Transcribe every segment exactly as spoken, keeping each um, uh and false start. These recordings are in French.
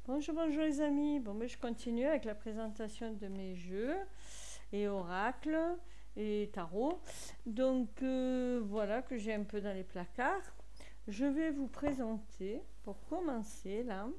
Bonjour, bonjour les amis. Bon, mais je continue avec la présentation de mes jeux et oracles et tarot. Donc euh, voilà que j'ai un peu dans les placards. Je vais vous présenter, pour commencer là,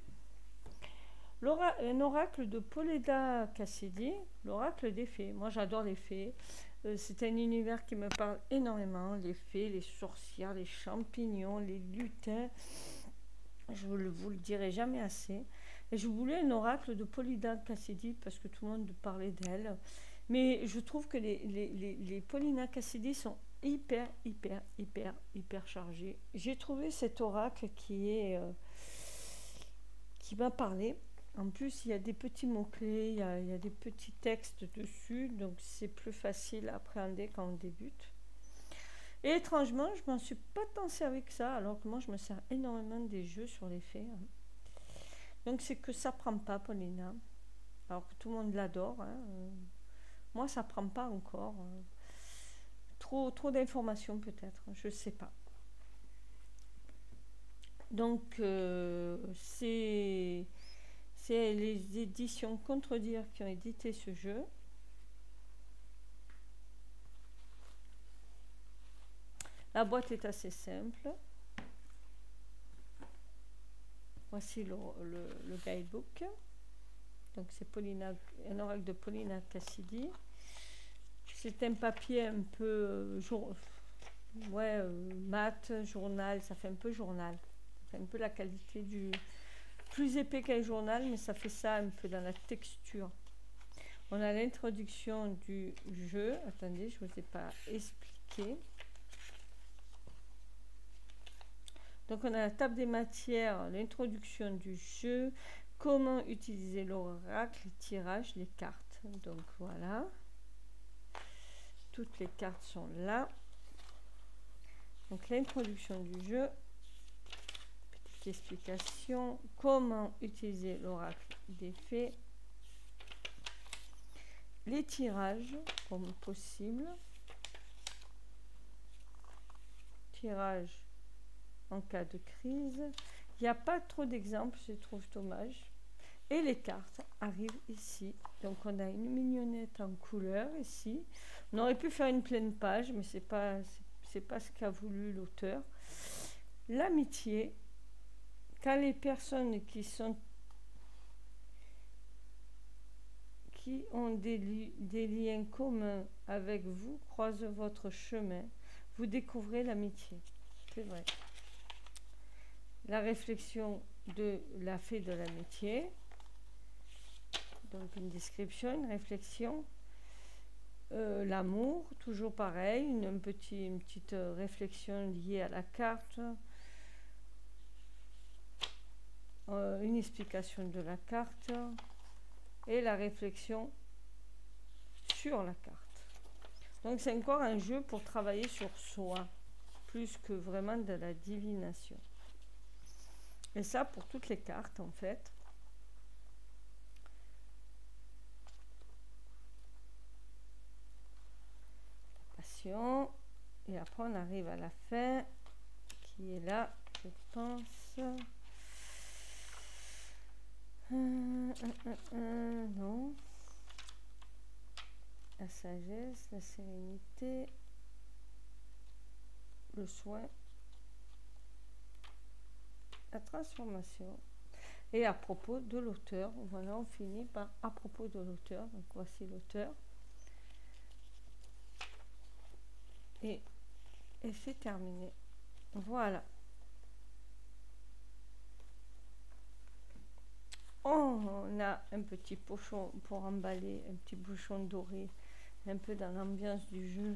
un oracle de Poleda Cassidy, l'oracle des fées. Moi j'adore les fées. Euh, c'est un univers qui me parle énormément. Les fées, les sorcières, les champignons, les lutins. Je ne vous le dirai jamais assez. Et je voulais un oracle de Polina Cassidy parce que tout le monde parlait d'elle. Mais je trouve que les, les, les, les Polina Cassidy sont hyper, hyper, hyper, hyper chargés. J'ai trouvé cet oracle qui est euh, qui m'a parlé. En plus, il y a des petits mots-clés, il y a, il y a des petits textes dessus, donc c'est plus facile à appréhender quand on débute. Et étrangement, je m'en suis pas tant servi que ça, alors que moi, je me sers énormément des jeux sur les faits. Donc, c'est que ça prend pas, Paulina. Alors que tout le monde l'adore. Hein. Moi, ça prend pas encore. Trop, trop d'informations, peut-être. Je sais pas. Donc, euh, c'est, c'est les éditions Contredire qui ont édité ce jeu. La boîte est assez simple. Voici le, le, le guidebook. Donc c'est un oracle de Polina Cassidy. C'est un papier un peu euh, jour, ouais, euh, mat, journal. Ça fait un peu journal. Ça fait un peu la qualité du plus épais qu'un journal, mais ça fait ça un peu dans la texture. On a l'introduction du jeu. Attendez, je ne vous ai pas expliqué. Donc on a la table des matières, l'introduction du jeu, comment utiliser l'oracle, le tirage, les cartes. Donc voilà, toutes les cartes sont là. Donc l'introduction du jeu, petite explication, comment utiliser l'oracle des fées, les tirages comme possible, tirage en cas de crise. Il n'y a pas trop d'exemples, je trouve dommage. Et les cartes arrivent ici. Donc on a une mignonnette en couleur ici. On aurait pu faire une pleine page, mais c'est pas c'est pas ce qu'a voulu l'auteur. L'amitié, quand les personnes qui sont qui ont des, li des liens communs avec vous croisent votre chemin, vous découvrez l'amitié. C'est vrai. La réflexion de la fée de l'amitié, donc une description, une réflexion, euh, l'amour, toujours pareil, une, un petit, une petite réflexion liée à la carte, euh, une explication de la carte et la réflexion sur la carte. Donc c'est encore un jeu pour travailler sur soi, plus que vraiment de la divination. Et ça pour toutes les cartes en fait. Passion. Et après on arrive à la fin qui est là, je pense. Euh, euh, euh, euh, non. La sagesse, la sérénité, le soin, la transformation. Et à propos de l'auteur, voilà, on finit par à propos de l'auteur. Donc voici l'auteur. Et, et c'est terminé. Voilà. On a un petit pochon pour emballer, un petit bouchon doré, un peu dans l'ambiance du jeu.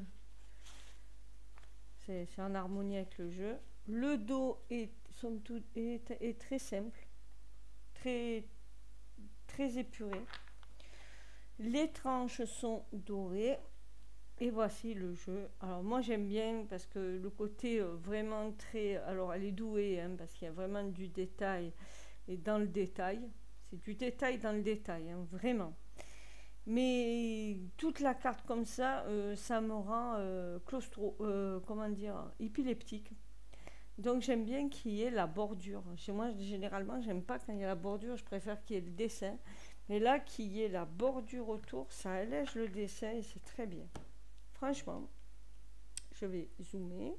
C'est en harmonie avec le jeu. Le dos est, somme toute, est, est très simple, très, très épuré. Les tranches sont dorées. Et voici le jeu. Alors moi j'aime bien parce que le côté euh, vraiment très... Alors elle est douée hein, parce qu'il y a vraiment du détail et dans le détail. C'est du détail dans le détail, hein, vraiment. Mais toute la carte comme ça, euh, ça me rend euh, claustro... Euh, comment dire épileptique. Donc j'aime bien qu'il y ait la bordure. Chez moi, généralement, j'aime pas quand il y a la bordure, je préfère qu'il y ait le dessin. Mais là, qu'il y ait la bordure autour, ça allège le dessin et c'est très bien. Franchement, je vais zoomer.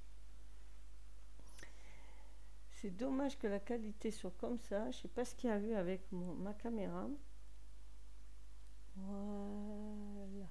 C'est dommage que la qualité soit comme ça. Je sais pas ce qu'il y a eu avec mon, ma caméra. Voilà.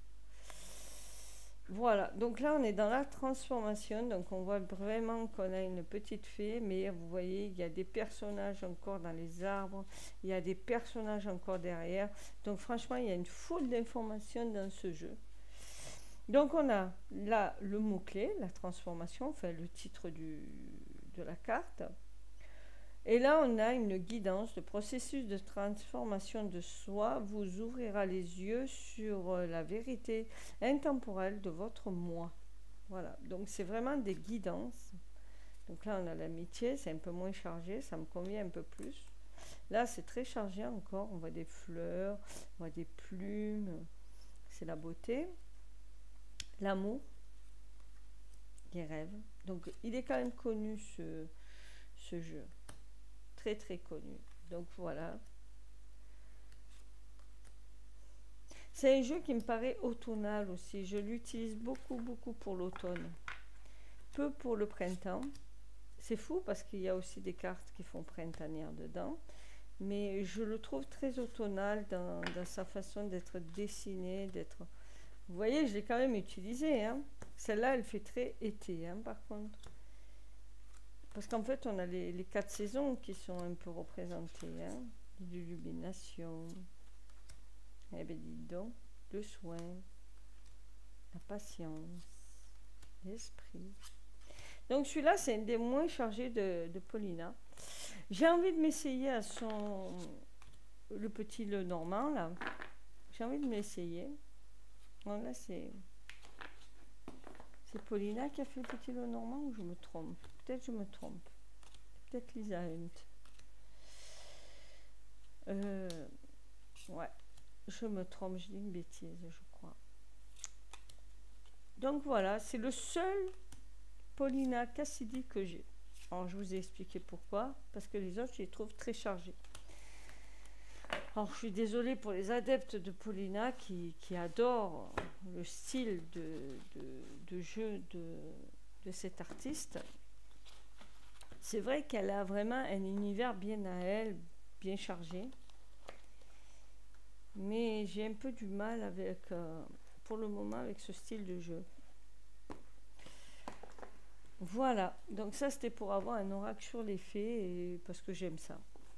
Voilà, donc là on est dans la transformation, donc on voit vraiment qu'on a une petite fée, mais vous voyez il y a des personnages encore dans les arbres, il y a des personnages encore derrière, donc franchement il y a une foule d'informations dans ce jeu. Donc on a là le mot-clé, la transformation, enfin le titre du, de la carte. Et là, on a une guidance. Le processus de transformation de soi vous ouvrira les yeux sur la vérité intemporelle de votre moi. Voilà, donc c'est vraiment des guidances. Donc là, on a l'amitié, c'est un peu moins chargé, ça me convient un peu plus. Là, c'est très chargé encore. On voit des fleurs, on voit des plumes. C'est la beauté. L'amour, les rêves. Donc, il est quand même connu ce, ce jeu. Très très connu. Donc voilà. C'est un jeu qui me paraît automnal aussi. Je l'utilise beaucoup beaucoup pour l'automne. Peu pour le printemps. C'est fou parce qu'il y a aussi des cartes qui font printanière dedans. Mais je le trouve très automnal dans, dans sa façon d'être dessiné, d'être... Vous voyez, je l'ai quand même utilisé. Hein. Celle-là, elle fait très été, hein, par contre. Parce qu'en fait, on a les, les quatre saisons qui sont un peu représentées. Hein. L'illumination, eh bien, dis donc, le soin, la patience, l'esprit. Donc celui-là, c'est un des moins chargés de, de Paulina. J'ai envie de m'essayer à son... le petit le normand, là. J'ai envie de m'essayer. Bon, là, c'est... C'est Paulina qui a fait le petit le normand ou je me trompe? Peut-être je me trompe. Peut-être Lisa Hunt. Euh, ouais, je me trompe, je dis une bêtise, je crois. Donc voilà, c'est le seul Paulina Cassidy que j'ai. Alors je vous ai expliqué pourquoi, parce que les autres, je les trouve très chargés. Alors je suis désolée pour les adeptes de Paulina qui, qui adorent le style de, de, de jeu de, de cet artiste. C'est vrai qu'elle a vraiment un univers bien à elle, bien chargé. Mais j'ai un peu du mal avec, euh, pour le moment, avec ce style de jeu. Voilà, donc ça c'était pour avoir un oracle sur les fées, et, parce que j'aime ça.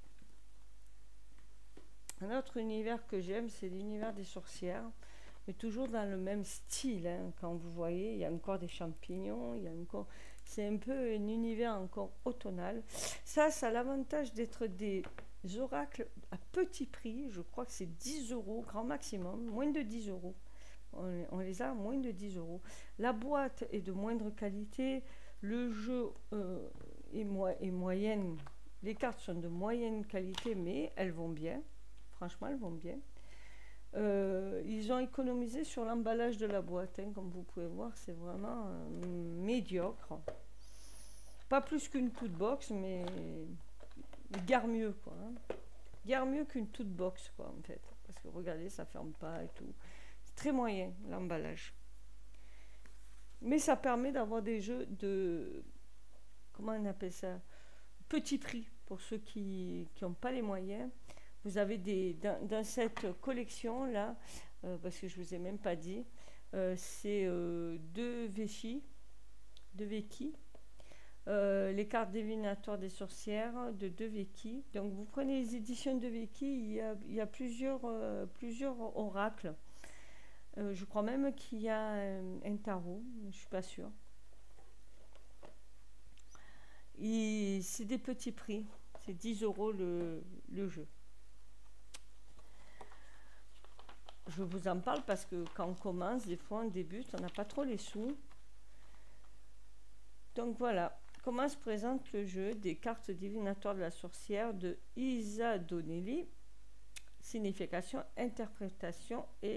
Un autre univers que j'aime, c'est l'univers des sorcières, mais toujours dans le même style. Hein. Quand vous voyez, il y a encore des champignons, il y a encore... C'est un peu un univers encore automnal. Ça, ça a l'avantage d'être des oracles à petit prix. Je crois que c'est dix euros, grand maximum, moins de dix euros. On, on les a à moins de dix euros. La boîte est de moindre qualité. Le jeu euh, est, mo est moyenne. Les cartes sont de moyenne qualité, mais elles vont bien. Franchement, elles vont bien. Euh, ils ont économisé sur l'emballage de la boîte, hein, comme vous pouvez voir, c'est vraiment euh, médiocre. Pas plus qu'une toute box, mais guère mieux, quoi. Hein. Guère mieux qu'une toute box, quoi, en fait. Parce que regardez, ça ferme pas et tout. C'est très moyen, l'emballage. Mais ça permet d'avoir des jeux de... Comment on appelle ça? Petit prix, pour ceux qui n'ont pas les moyens. Vous avez des, dans, dans cette collection là, euh, parce que je vous ai même pas dit, euh, c'est euh, deux Véchis, deux Véki, euh, les cartes divinatoires des sorcières de deux Véki. Donc vous prenez les éditions de Véki, il y a, il y a plusieurs, euh, plusieurs oracles. Euh, je crois même qu'il y a un, un tarot, je suis pas sûre. C'est des petits prix, c'est dix euros le, le jeu. Je vous en parle parce que quand on commence, des fois on débute, on n'a pas trop les sous. Donc voilà, comment se présente le jeu des cartes divinatoires de la sorcière de Isa Donnelly. Signification, interprétation et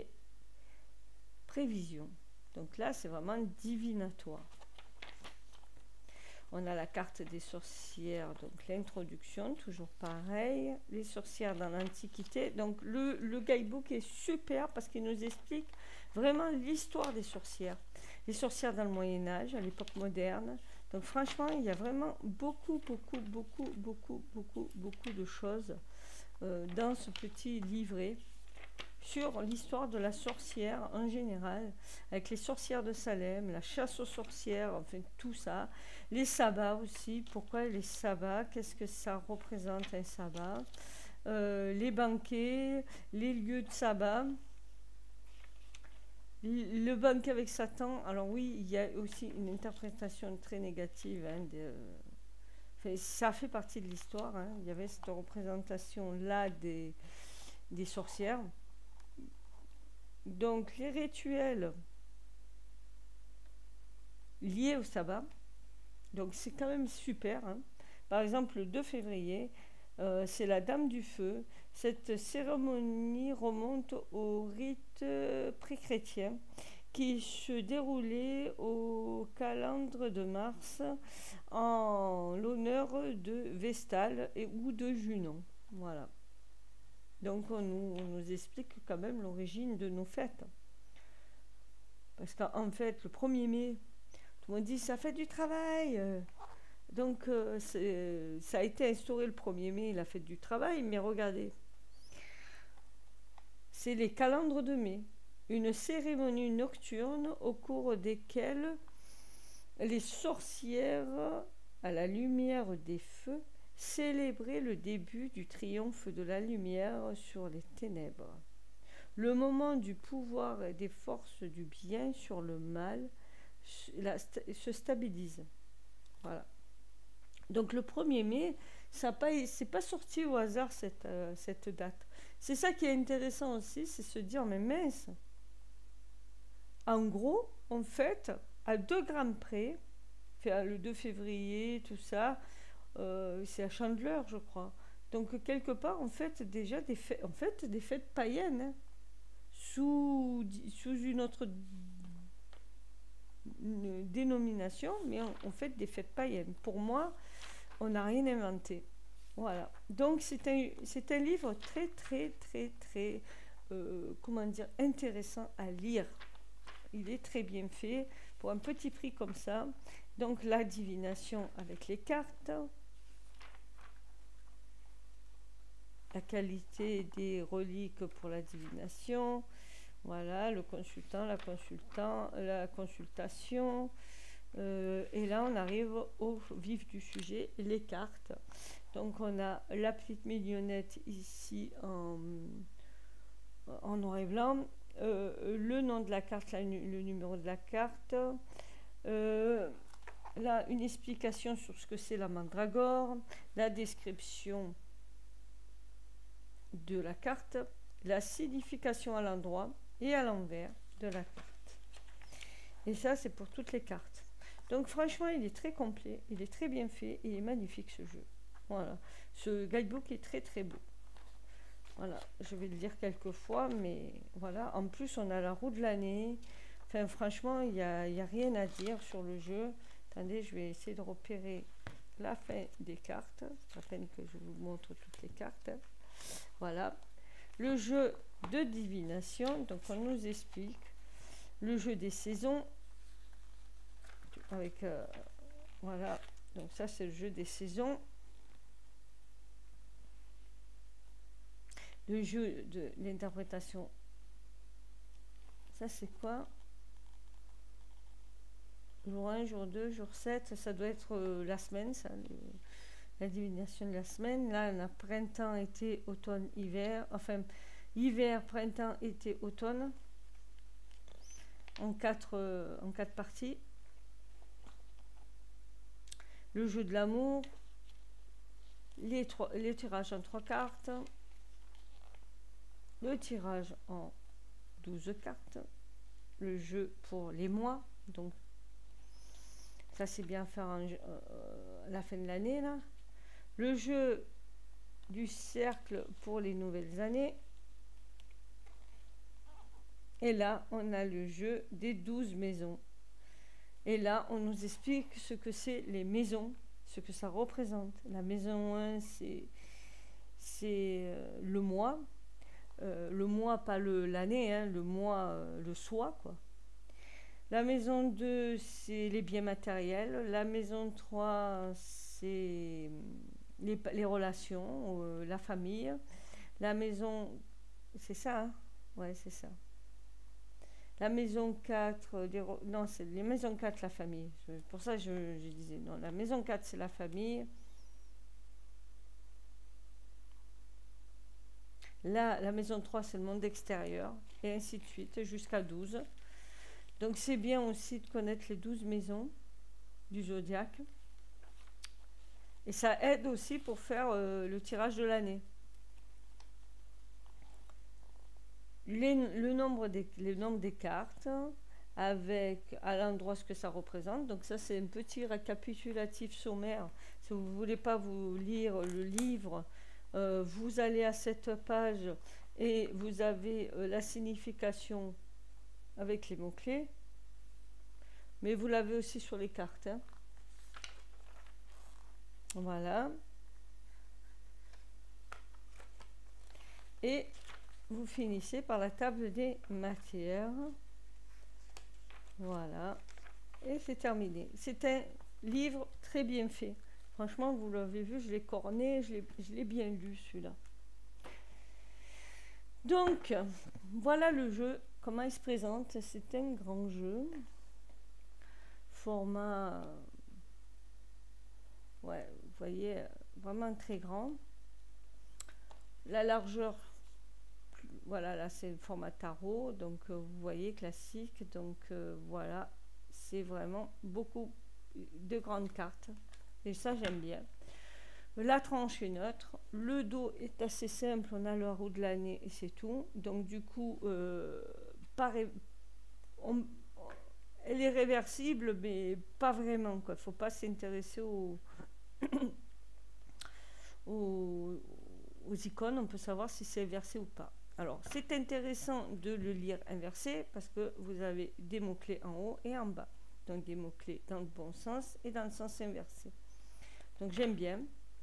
prévision. Donc là, c'est vraiment divinatoire. On a la carte des sorcières, donc l'introduction, toujours pareil. Les sorcières dans l'Antiquité. Donc le, le guidebook est super parce qu'il nous explique vraiment l'histoire des sorcières. Les sorcières dans le Moyen-Âge, à l'époque moderne. Donc franchement, il y a vraiment beaucoup, beaucoup, beaucoup, beaucoup, beaucoup, beaucoup de choses euh, dans ce petit livret sur l'histoire de la sorcière en général, avec les sorcières de Salem, la chasse aux sorcières, enfin tout ça. Les sabbats aussi, pourquoi les sabbats, qu'est-ce que ça représente un sabbat, euh, les banquets, les lieux de sabbat, le banquet avec Satan. Alors oui, il y a aussi une interprétation très négative, hein, de, enfin, ça fait partie de l'histoire, hein. Il y avait cette représentation-là des, des sorcières. Donc les rituels liés au sabbat, donc c'est quand même super, hein. Par exemple, le deux février, euh, c'est la Dame du Feu. Cette cérémonie remonte au rite pré-chrétien qui se déroulait au calendre de Mars en l'honneur de Vestale et ou de Junon. Voilà. Donc on nous, on nous explique quand même l'origine de nos fêtes. Parce qu'en fait, le premier mai, tout le monde dit ça fait du travail. Donc euh, ça a été instauré le premier mai, la fête du travail, mais regardez. C'est les calendres de mai, une cérémonie nocturne au cours desquelles les sorcières, à la lumière des feux, célébrer le début du triomphe de la lumière sur les ténèbres. Le moment du pouvoir et des forces du bien sur le mal se stabilise. Voilà. Donc le premier mai, ça n'est pas sorti au hasard cette, euh, cette date. C'est ça qui est intéressant aussi, c'est se dire, mais mince, en gros, en fait, à deux grammes près, le deux février, tout ça, Euh, c'est à Chandler, je crois. Donc quelque part, en fait, déjà des fêtes, en fait, des fêtes païennes, hein, sous, sous une autre une dénomination, mais on, on fait des fêtes païennes. Pour moi, on n'a rien inventé. Voilà. Donc c'est un, c'est un livre très, très, très, très, euh, comment dire, intéressant à lire. Il est très bien fait pour un petit prix comme ça. Donc la divination avec les cartes. La qualité des reliques pour la divination, voilà, le consultant, la consultant, la consultation, euh, et là on arrive au vif du sujet, les cartes. Donc on a la petite mignonnette ici en, en noir et blanc, euh, le nom de la carte, là, le numéro de la carte, euh, là une explication sur ce que c'est la mandragore, la description de la carte, la signification à l'endroit et à l'envers de la carte. Et ça, c'est pour toutes les cartes. Donc franchement, il est très complet, il est très bien fait, et il est magnifique ce jeu. Voilà, ce guidebook est très très beau. Voilà, je vais le lire quelques fois, mais voilà. En plus, on a la roue de l'année. Enfin, franchement, il n'y a, y a rien à dire sur le jeu. Attendez, je vais essayer de repérer la fin des cartes. C'est à peine que je vous montre toutes les cartes. Voilà, le jeu de divination, donc on nous explique le jeu des saisons avec euh, voilà, donc ça c'est le jeu des saisons, le jeu de l'interprétation, ça c'est quoi, jour un, jour deux, jour sept, ça doit être euh, la semaine, ça, le, la divination de la semaine. Là on a printemps, été, automne, hiver, enfin hiver, printemps, été, automne, en quatre, euh, en quatre parties. Le jeu de l'amour, les, trois, les tirages en trois cartes, le tirage en douze cartes, le jeu pour les mois, donc ça c'est bien faire en, euh, à la fin de l'année là. Le jeu du cercle pour les nouvelles années. Et là, on a le jeu des douze maisons. Et là, on nous explique ce que c'est les maisons, ce que ça représente. La maison un, c'est euh, le mois. Euh, le mois, pas l'année, hein, le mois, euh, le soi, quoi. La maison deux, c'est les biens matériels. La maison trois, c'est les, les relations, euh, la famille. La maison, c'est ça, hein? Ouais, c'est ça. La maison quatre, des, non, c'est les maisons quatre, la famille. Je, pour ça, je, je disais, non, la maison quatre, c'est la famille. Là, la maison trois, c'est le monde extérieur, et ainsi de suite, jusqu'à douze. Donc, c'est bien aussi de connaître les douze maisons du zodiaque. Et ça aide aussi pour faire euh, le tirage de l'année. Les, le, nombre des, le nombre des cartes, avec à l'endroit ce que ça représente. Donc ça, c'est un petit récapitulatif sommaire. Si vous ne voulez pas vous lire le livre, euh, vous allez à cette page et vous avez euh, la signification avec les mots-clés. Mais vous l'avez aussi sur les cartes. Hein. Voilà. Et vous finissez par la table des matières. Voilà. Et c'est terminé. C'est un livre très bien fait. Franchement, vous l'avez vu, je l'ai corné, je l'ai bien lu celui-là. Donc, voilà le jeu, comment il se présente. C'est un grand jeu. Format, ouais, vous voyez, vraiment très grand. La largeur, voilà, là c'est le format tarot, donc euh, vous voyez, classique. Donc euh, voilà, c'est vraiment beaucoup de grandes cartes. Et ça, j'aime bien. La tranche est neutre. Le dos est assez simple. On a le roue de l'année et c'est tout. Donc du coup, euh, pareil, on, elle est réversible, mais pas vraiment. Il ne faut pas s'intéresser aux, aux, aux icônes. On peut savoir si c'est inversé ou pas. Alors, c'est intéressant de le lire inversé parce que vous avez des mots-clés en haut et en bas. Donc, des mots-clés dans le bon sens et dans le sens inversé. Donc, j'aime bien.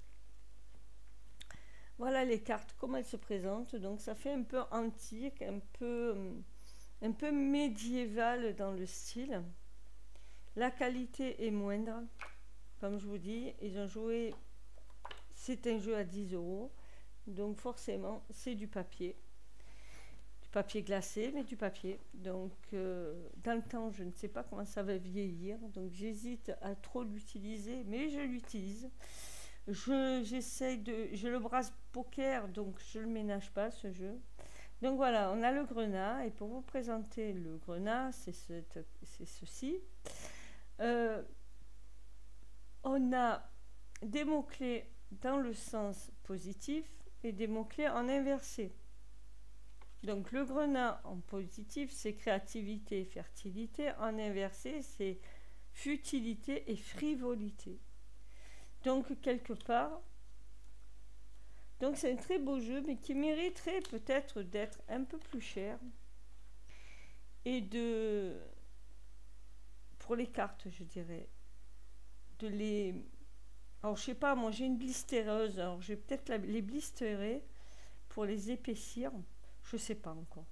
Voilà les cartes, comment elles se présentent. Donc, ça fait un peu antique, un peu, un peu médiéval dans le style. La qualité est moindre. Comme je vous dis, ils ont joué... C'est un jeu à dix euros. Donc, forcément, c'est du papier. Papier glacé, mais du papier. Donc, euh, dans le temps, je ne sais pas comment ça va vieillir. Donc, j'hésite à trop l'utiliser, mais je l'utilise. Je, j'essaye de... J'ai le brasse poker, donc je ne le ménage pas, ce jeu. Donc, voilà, on a le grenat. Et pour vous présenter le grenat, c'est ce, ceci. Euh, on a des mots-clés dans le sens positif et des mots-clés en inversé. Donc, le grenat en positif, c'est créativité et fertilité. En inversé, c'est futilité et frivolité. Donc, quelque part, donc c'est un très beau jeu, mais qui mériterait peut-être d'être un peu plus cher. Et de, pour les cartes, je dirais, de les... Alors, je sais pas, moi j'ai une blistereuse, alors je vais peut-être les blisterer pour les épaissir. Je sais pas encore.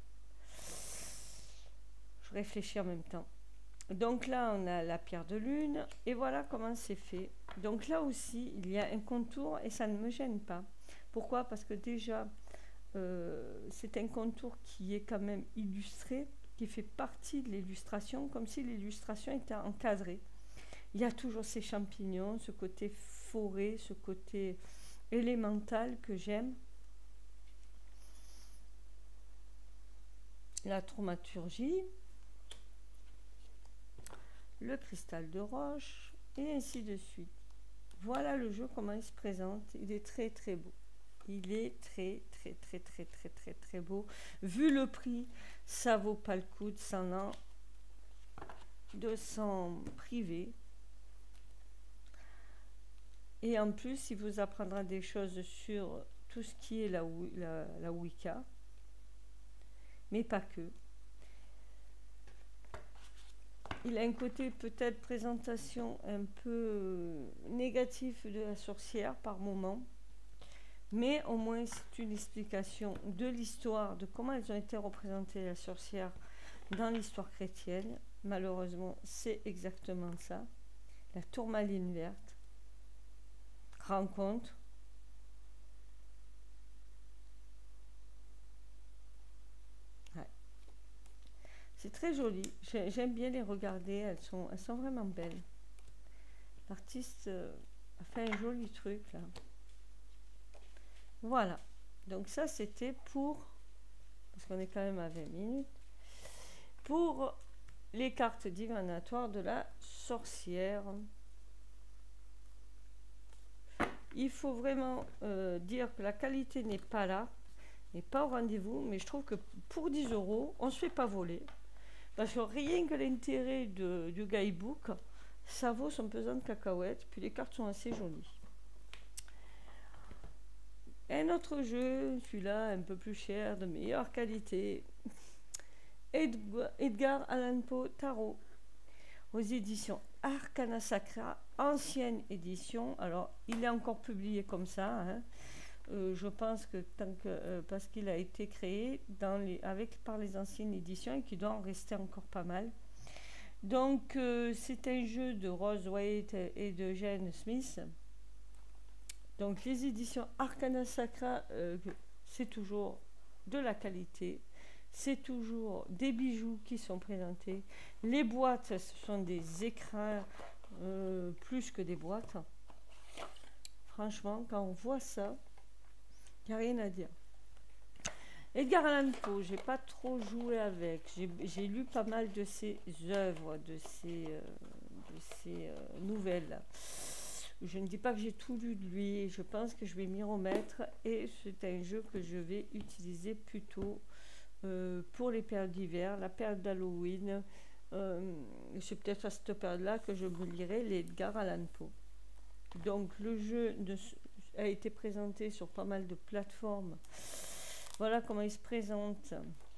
Je réfléchis en même temps. Donc là, on a la pierre de lune. Et voilà comment c'est fait. Donc là aussi, il y a un contour et ça ne me gêne pas. Pourquoi? Parce que déjà, euh, c'est un contour qui est quand même illustré, qui fait partie de l'illustration, comme si l'illustration était encadrée. Il y a toujours ces champignons, ce côté forêt, ce côté élémental que j'aime. La thaumaturgie, le cristal de roche, et ainsi de suite. Voilà le jeu, comment il se présente. Il est très très beau. Il est très très très très très très très beau. Vu le prix, ça vaut pas le coup de s'en de s'en priver. Et en plus, il vous apprendra des choses sur tout ce qui est la, la, la Wicca. Mais pas que. il a un côté peut-être présentation un peu euh, négatif de la sorcière par moment. Mais au moins c'est une explication de l'histoire, de comment elles ont été représentées la sorcière dans l'histoire chrétienne. Malheureusement, c'est exactement ça. La tourmaline verte, rencontre. Ouais. C'est très joli. J'aime bien les regarder. Elles sont, elles sont vraiment belles. L'artiste euh, a fait un joli truc là. Voilà. Donc ça, c'était pour... Parce qu'on est quand même à vingt minutes. Pour les cartes divinatoires de la sorcière. Il faut vraiment euh, dire que la qualité n'est pas là, n'est pas au rendez-vous, mais je trouve que pour dix euros, on ne se fait pas voler. Parce que rien que l'intérêt du guidebook, ça vaut son pesant de cacahuètes, puis les cartes sont assez jolies. Un autre jeu, celui-là un peu plus cher, de meilleure qualité, Edgar Allan Poe Tarot, aux éditions Arcana Sacra, ancienne édition. Alors, il est encore publié comme ça, hein. Euh, je pense que tant que euh, parce qu'il a été créé dans les, avec, par les anciennes éditions et qu'il doit en rester encore pas mal. Donc, euh, c'est un jeu de Rose Waite et de Jane Smith. Donc, les éditions Arcana Sacra, euh, c'est toujours de la qualité. C'est toujours des bijoux qui sont présentés. Les boîtes, ce sont des écrins euh, plus que des boîtes. Franchement, quand on voit ça, il n'y a rien à dire. Edgar Allan Poe, j'ai pas trop joué avec. J'ai lu pas mal de ses œuvres, de ses, euh, de ses euh, nouvelles. Je ne dis pas que j'ai tout lu de lui. Je pense que je vais m'y remettre. Et c'est un jeu que je vais utiliser plutôt euh, pour les périodes d'hiver, la période d'Halloween. Euh, c'est peut-être à cette période-là que je me lirai les Edgar Allan Poe. Donc le jeu de, a été présenté sur pas mal de plateformes. Voilà comment il se présente.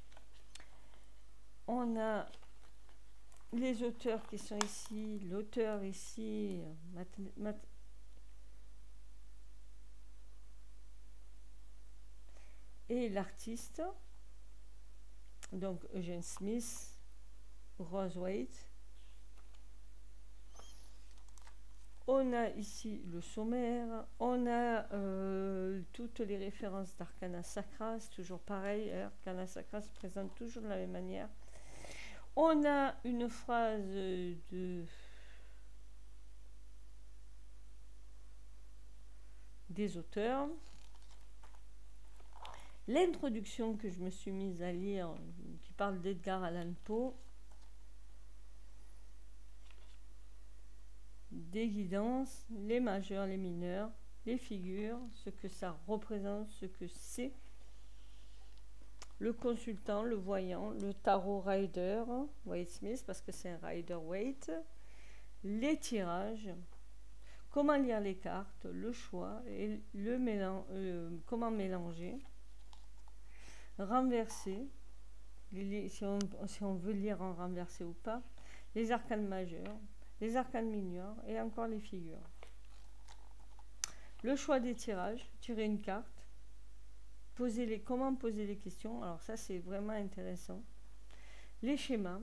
On a les auteurs qui sont ici, l'auteur ici, Mat Mat et l'artiste, donc Eugene Smith, Rose Waite. On a ici le sommaire, on a euh, toutes les références d'Arcana Sacra, c'est toujours pareil, hein, Arcana Sacra se présente toujours de la même manière. On a une phrase de des auteurs. L'introduction que je me suis mise à lire, qui parle d'Edgar Allan Poe, des guidances, les majeurs, les mineurs, les figures, ce que ça représente, ce que c'est, le consultant, le voyant, le tarot rider, Waite Smith, parce que c'est un rider Waite, les tirages, comment lire les cartes, le choix, et le mélange, euh, comment mélanger, renverser, les, si, on, si on veut lire en renversé ou pas, les arcanes majeurs, les arcanes mineurs et encore les figures. Le choix des tirages, tirer une carte, poser les, comment poser les questions, alors ça c'est vraiment intéressant. Les schémas,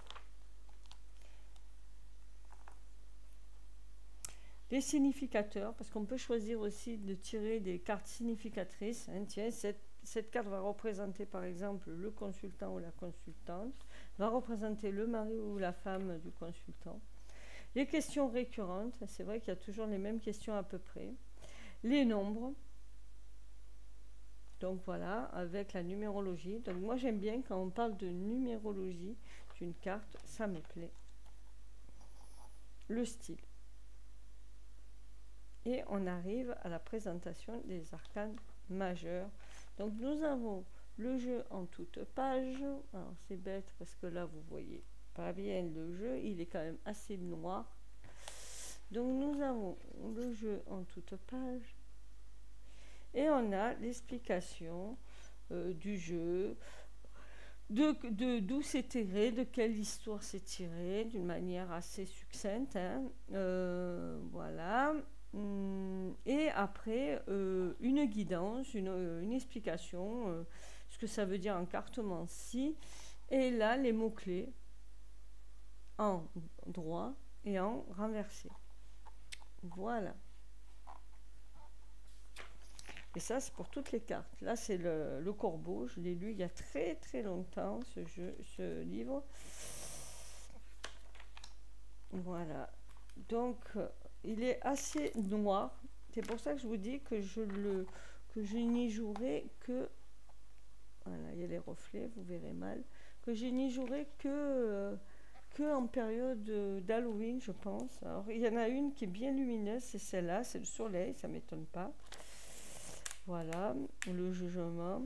les significateurs, parce qu'on peut choisir aussi de tirer des cartes significatrices. Hein, tiens, cette, cette carte va représenter par exemple le consultant ou la consultante, va représenter le mari ou la femme du consultant. Les questions récurrentes, c'est vrai qu'il y a toujours les mêmes questions à peu près. Les nombres, donc voilà, avec la numérologie. Donc moi j'aime bien quand on parle de numérologie d'une carte, ça me plaît. Le style. Et on arrive à la présentation des arcanes majeurs. Donc nous avons le jeu en toute page. Alors c'est bête parce que là vous voyez pas bien le jeu, il est quand même assez noir. Donc nous avons le jeu en toute page et on a l'explication euh, du jeu, de, de, d'où c'est tiré, de quelle histoire c'est tiré, d'une manière assez succincte. Hein. Euh, voilà. Hum, Et après, euh, une guidance, une, une explication, euh, ce que ça veut dire en cartomancie. Et là, les mots-clés en droit et en renversé. Voilà. Et ça, c'est pour toutes les cartes. Là, c'est le, le corbeau. Je l'ai lu il y a très très longtemps, ce, jeu, ce livre. Voilà. Donc, euh, il est assez noir. C'est pour ça que je vous dis que je le que je n'y jouerai que... Voilà, il y a les reflets, vous verrez mal. Que je n'y jouerai que... Euh, que en période d'Halloween, je pense. Alors, il y en a une qui est bien lumineuse, c'est celle-là, c'est le soleil, ça ne m'étonne pas. Voilà, le jugement.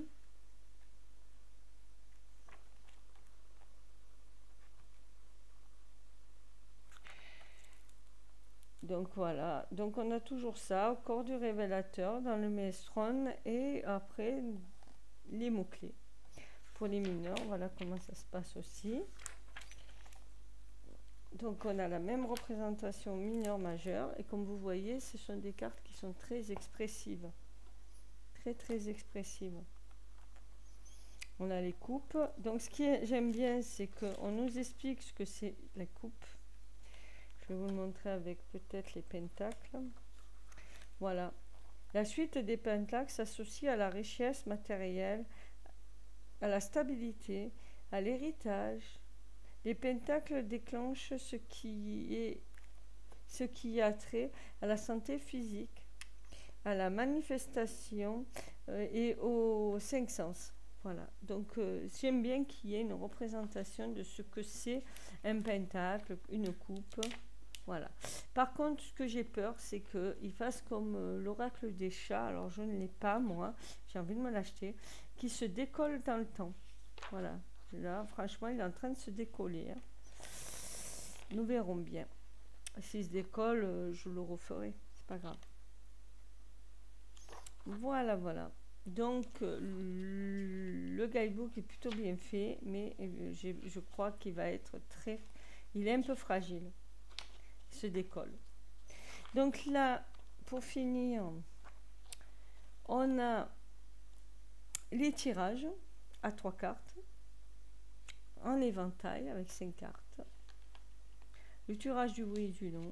Donc voilà, donc on a toujours ça, au corps du révélateur, dans le maelstrom, et après les mots-clés. Pour les mineurs, voilà comment ça se passe aussi. Donc on a la même représentation mineur-majeur, et comme vous voyez, ce sont des cartes qui sont très expressives. Très très expressives. On a les coupes. Donc ce que j'aime bien, c'est qu'on nous explique ce que c'est la coupe. Je vais vous le montrer avec peut-être les pentacles. Voilà. La suite des pentacles s'associe à la richesse matérielle, à la stabilité, à l'héritage. Les pentacles déclenchent ce qui est ce qui a trait à la santé physique, à la manifestation euh, et aux cinq sens. Voilà. Donc euh, j'aime bien qu'il y ait une représentation de ce que c'est un pentacle, une coupe. Voilà. Par contre, ce que j'ai peur, c'est qu'il fasse comme euh, l'oracle des chats. Alors, je ne l'ai pas, moi. J'ai envie de me l'acheter. Qui se décolle dans le temps. Voilà. Là, franchement, il est en train de se décoller. Hein. Nous verrons bien. S'il se décolle, euh, je le referai. C'est pas grave. Voilà, voilà. Donc, euh, le guidebook est plutôt bien fait. Mais euh, je crois qu'il va être très... Il est un peu fragile. Se décolle. Donc là, pour finir, on a les tirages à trois cartes en éventail avec cinq cartes, le tirage du oui et du non,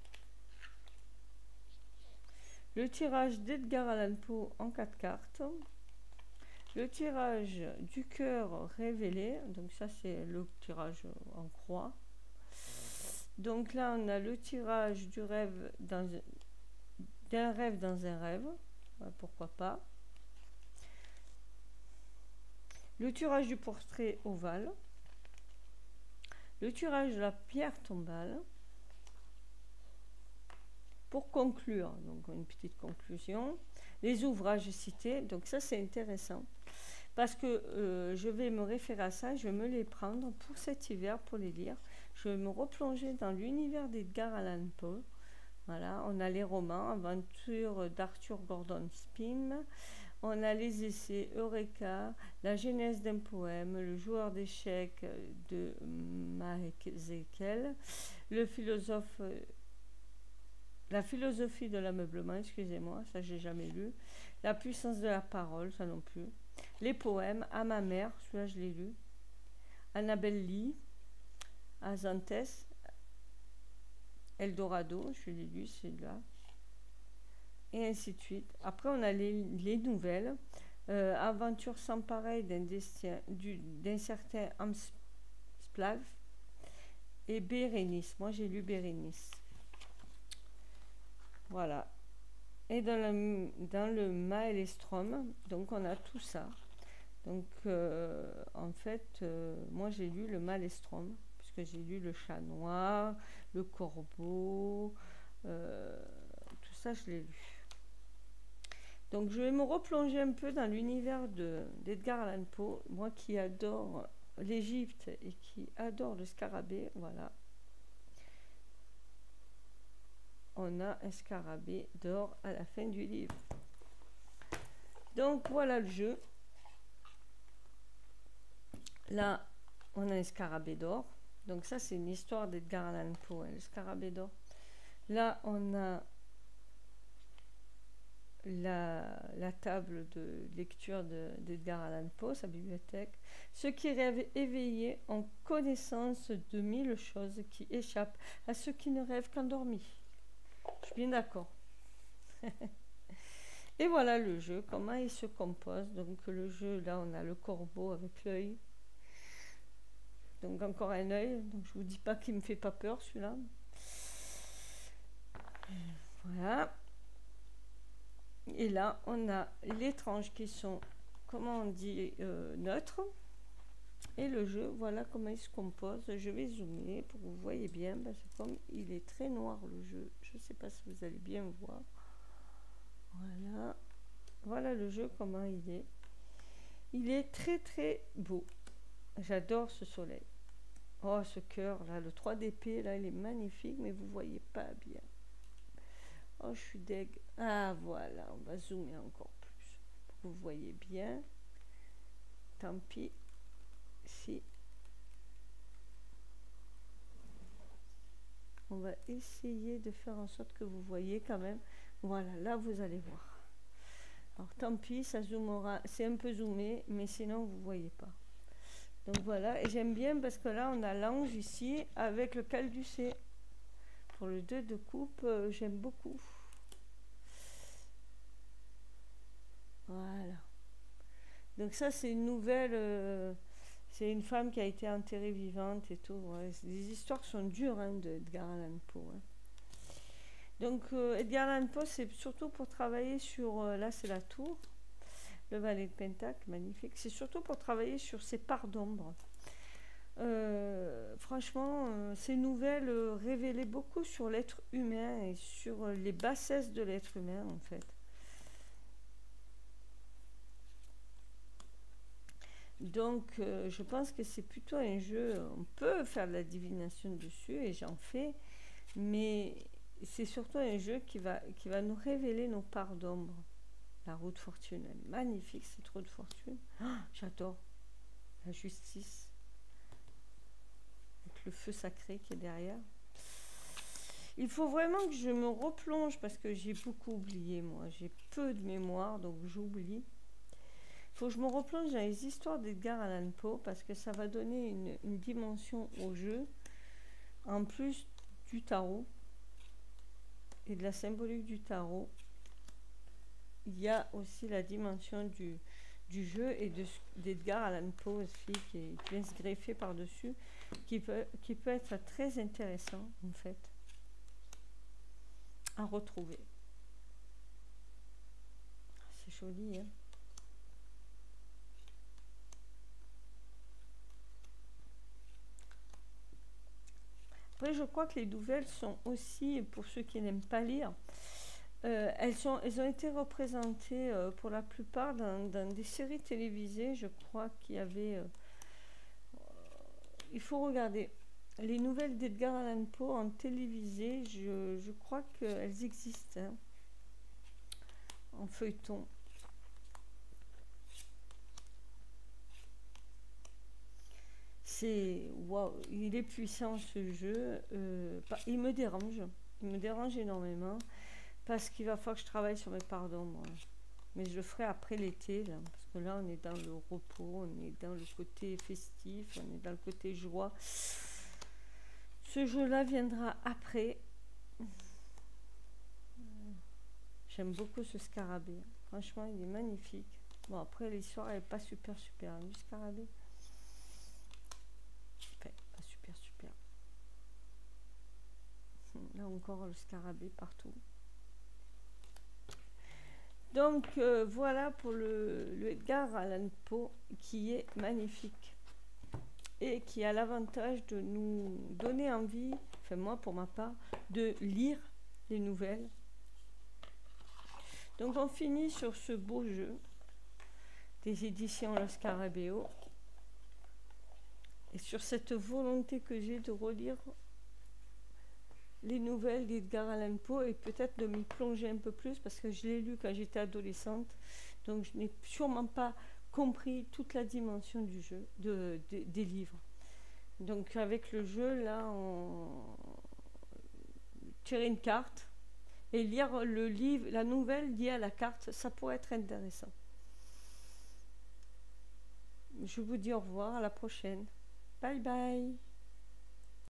le tirage d'Edgar Allan Poe en quatre cartes, le tirage du cœur révélé, donc ça c'est le tirage en croix. Donc là, on a le tirage du rêve dans d'un rêve dans un rêve. Ouais, pourquoi pas. Le tirage du portrait ovale. Le tirage de la pierre tombale. Pour conclure, donc une petite conclusion. Les ouvrages cités. Donc ça, c'est intéressant. Parce que euh, je vais me référer à ça. Je vais me les prendre pour cet hiver, pour les lire. Je vais me replonger dans l'univers d'Edgar Allan Poe. Voilà, on a les romans, Aventures d'Arthur Gordon Pym. On a les essais Eureka, La genèse d'un poème, Le joueur d'échecs de Mike Zekel, le philosophe, La philosophie de l'ameublement, excusez-moi, ça j'ai jamais lu. La puissance de la parole, ça non plus. Les poèmes, À ma mère, celui-là je l'ai lu. Annabelle Lee, Azantes, Eldorado, je l'ai lu, celui-là. Et ainsi de suite. Après, on a les, les nouvelles. Euh, Aventure sans pareil d'un certain Amsplav et Bérénice. Moi, j'ai lu Bérénice. Voilà. Et dans le, dans le Maelstrom, donc on a tout ça. Donc, euh, en fait, euh, moi, j'ai lu le Maelstrom, puisque j'ai lu le chat noir, le corbeau, euh, tout ça, je l'ai lu. Donc, je vais me replonger un peu dans l'univers d'Edgar Allan Poe, moi qui adore l'Égypte et qui adore le scarabée. Voilà. On a un scarabée d'or à la fin du livre. Donc, voilà le jeu. Là, on a un scarabée d'or. Donc ça, c'est une histoire d'Edgar Allan Poe, hein, le scarabée d'or. Là, on a la, la table de lecture d'Edgar Allan Poe, sa bibliothèque. Ceux qui rêvent éveillés ont connaissance de mille choses qui échappent à ceux qui ne rêvent qu'endormis. Je suis bien d'accord. Et voilà le jeu, comment il se compose. Donc le jeu, là, on a le corbeau avec l'œil. Donc encore un œil. Donc je vous dis pas qu'il me fait pas peur celui-là. Voilà. Et là, on a les tranches qui sont, comment on dit, euh, neutres. Et le jeu, voilà comment il se compose. Je vais zoomer pour que vous voyez bien, parce que comme il est très noir le jeu, je ne sais pas si vous allez bien voir. Voilà. Voilà le jeu, comment il est. Il est très très beau. J'adore ce soleil. Oh, ce cœur là, le trois d'épée là, il est magnifique, mais vous voyez pas bien. Oh, je suis deg. Ah, voilà, on va zoomer encore plus. Vous voyez bien. Tant pis. Si. On va essayer de faire en sorte que vous voyez quand même. Voilà, là, vous allez voir. Alors, tant pis, ça zoomera. C'est un peu zoomé, mais sinon, vous ne voyez pas. Donc, voilà. Et j'aime bien parce que là, on a l'ange ici avec le calucé. Pour le deux de coupe, euh, j'aime beaucoup. Voilà. Donc ça, c'est une nouvelle... Euh, c'est une femme qui a été enterrée vivante et tout. Ouais. Les histoires sont dures hein, d'Edgar Allan Poe. Hein. Donc euh, Edgar Allan Poe, c'est surtout pour travailler sur... Euh, là, c'est la tour. Le valet de Pentacle, magnifique. C'est surtout pour travailler sur ces parts d'ombre. Euh, franchement, euh, ces nouvelles euh, révélaient beaucoup sur l'être humain et sur euh, les bassesses de l'être humain, en fait. Donc, euh, je pense que c'est plutôt un jeu, on peut faire de la divination dessus, et j'en fais, mais c'est surtout un jeu qui va, qui va nous révéler nos parts d'ombre. La roue de fortune, elle est magnifique, cette roue de fortune. Oh, j'adore. La justice. Avec le feu sacré qui est derrière. Il faut vraiment que je me replonge, parce que j'ai beaucoup oublié, moi. J'ai peu de mémoire, donc j'oublie. Il faut que je me replonge dans les histoires d'Edgar Allan Poe parce que ça va donner une, une dimension au jeu en plus du tarot et de la symbolique du tarot. Il y a aussi la dimension du, du jeu et d'Edgar Allan Poe aussi qui, qui vient se greffer par-dessus, qui peut, qui peut être très intéressant en fait à retrouver. C'est joli, hein. Après, je crois que les nouvelles sont aussi, pour ceux qui n'aiment pas lire, euh, elles, sont, elles ont été représentées euh, pour la plupart dans, dans des séries télévisées. Je crois qu'il y avait... Euh, il faut regarder. Les nouvelles d'Edgar Allan Poe en télévisé, je, je crois qu'elles existent hein, en feuilleton. C'est waouh, il est puissant ce jeu. Euh, il me dérange, il me dérange énormément parce qu'il va falloir que je travaille sur mes parts d'ombre. Mais je le ferai après l'été, là, parce que là on est dans le repos, on est dans le côté festif, on est dans le côté joie. Ce jeu-là viendra après. J'aime beaucoup ce scarabée. Franchement, il est magnifique. Bon, après l'histoire elle n'est pas super super, hein, du scarabée. Là encore le scarabée partout. Donc euh, voilà pour le, le Edgar Allan Poe qui est magnifique et qui a l'avantage de nous donner envie, enfin moi pour ma part, de lire les nouvelles. Donc on finit sur ce beau jeu des éditions Le Scarabeo et sur cette volonté que j'ai de relire les nouvelles d'Edgar Allan Poe et peut-être de m'y plonger un peu plus parce que je l'ai lu quand j'étais adolescente, donc je n'ai sûrement pas compris toute la dimension du jeu, de, de- des livres. Donc avec le jeu, là, on tirer une carte et lire le livre, la nouvelle liée à la carte, ça pourrait être intéressant. Je vous dis au revoir, à la prochaine. Bye bye.